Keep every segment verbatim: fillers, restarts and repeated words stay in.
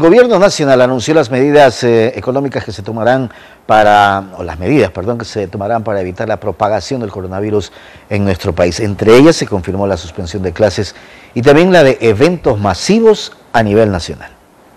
El gobierno nacional anunció las medidas eh, económicas que se tomarán para, o las medidas, perdón, que se tomarán para evitar la propagación del coronavirus en nuestro país. Entre ellas se confirmó la suspensión de clases y también la de eventos masivos a nivel nacional.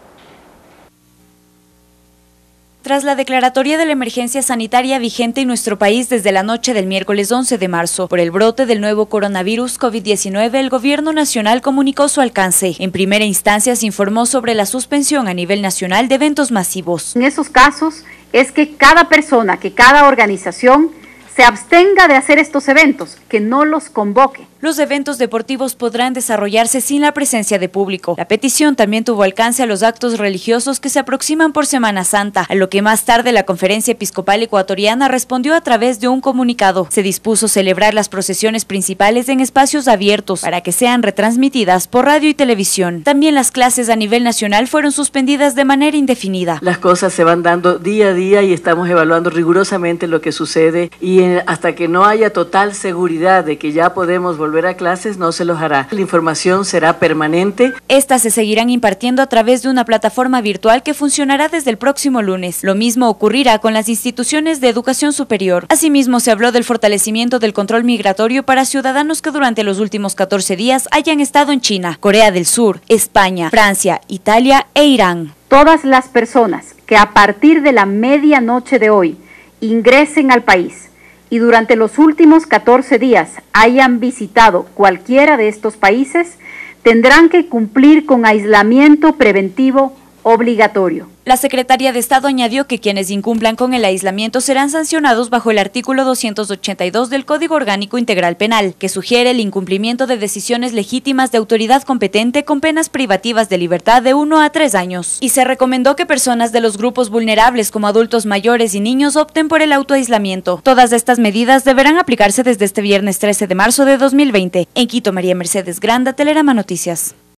Tras la declaratoria de la emergencia sanitaria vigente en nuestro país desde la noche del miércoles once de marzo por el brote del nuevo coronavirus COVID diecinueve, el gobierno nacional comunicó su alcance. En primera instancia se informó sobre la suspensión a nivel nacional de eventos masivos. En esos casos es que cada persona, que cada organización se abstenga de hacer estos eventos, que no los convoque. Los eventos deportivos podrán desarrollarse sin la presencia de público. La petición también tuvo alcance a los actos religiosos que se aproximan por Semana Santa, a lo que más tarde la Conferencia Episcopal Ecuatoriana respondió a través de un comunicado. Se dispuso celebrar las procesiones principales en espacios abiertos para que sean retransmitidas por radio y televisión. También las clases a nivel nacional fueron suspendidas de manera indefinida. Las cosas se van dando día a día y estamos evaluando rigurosamente lo que sucede y hasta que no haya total seguridad de que ya podemos volver a clases, no se los hará. La información será permanente. Estas se seguirán impartiendo a través de una plataforma virtual que funcionará desde el próximo lunes. Lo mismo ocurrirá con las instituciones de educación superior. Asimismo, se habló del fortalecimiento del control migratorio para ciudadanos que durante los últimos catorce días hayan estado en China, Corea del Sur, España, Francia, Italia e Irán. Todas las personas que a partir de la medianoche de hoy ingresen al país y durante los últimos catorce días hayan visitado cualquiera de estos países, tendrán que cumplir con aislamiento preventivo obligatorio. La secretaria de Estado añadió que quienes incumplan con el aislamiento serán sancionados bajo el artículo doscientos ochenta y dos del Código Orgánico Integral Penal, que sugiere el incumplimiento de decisiones legítimas de autoridad competente con penas privativas de libertad de uno a tres años. Y se recomendó que personas de los grupos vulnerables como adultos mayores y niños opten por el autoaislamiento. Todas estas medidas deberán aplicarse desde este viernes trece de marzo de dos mil veinte. En Quito, María Mercedes Granda, Telerama Noticias.